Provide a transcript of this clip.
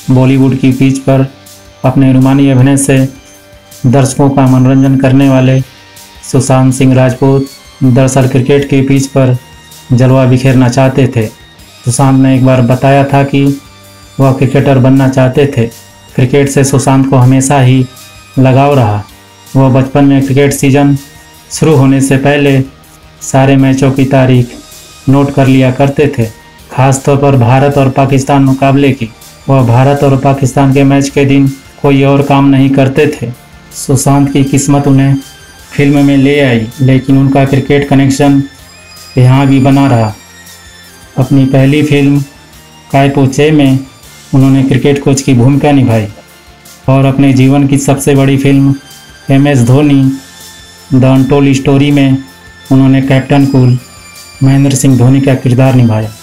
बॉलीवुड की पिच पर अपने रूमानी अभिनय से दर्शकों का मनोरंजन करने वाले सुशांत सिंह राजपूत दरअसल क्रिकेट की पिच पर जलवा बिखेरना चाहते थे। सुशांत ने एक बार बताया था कि वह क्रिकेटर बनना चाहते थे। क्रिकेट से सुशांत को हमेशा ही लगाव रहा। वह बचपन में क्रिकेट सीजन शुरू होने से पहले सारे मैचों की तारीख नोट कर लिया करते थे, खासतौर पर भारत और पाकिस्तान मुकाबले की। वह भारत और पाकिस्तान के मैच के दिन कोई और काम नहीं करते थे। सुशांत की किस्मत उन्हें फिल्म में ले आई, लेकिन उनका क्रिकेट कनेक्शन यहाँ भी बना रहा। अपनी पहली फिल्म काय पो चे में उन्होंने क्रिकेट कोच की भूमिका निभाई और अपने जीवन की सबसे बड़ी film MS Dhoni the untold story में उन्होंने कैप्टन कूल महेंद्र सिंह धोनी का किरदार निभाया।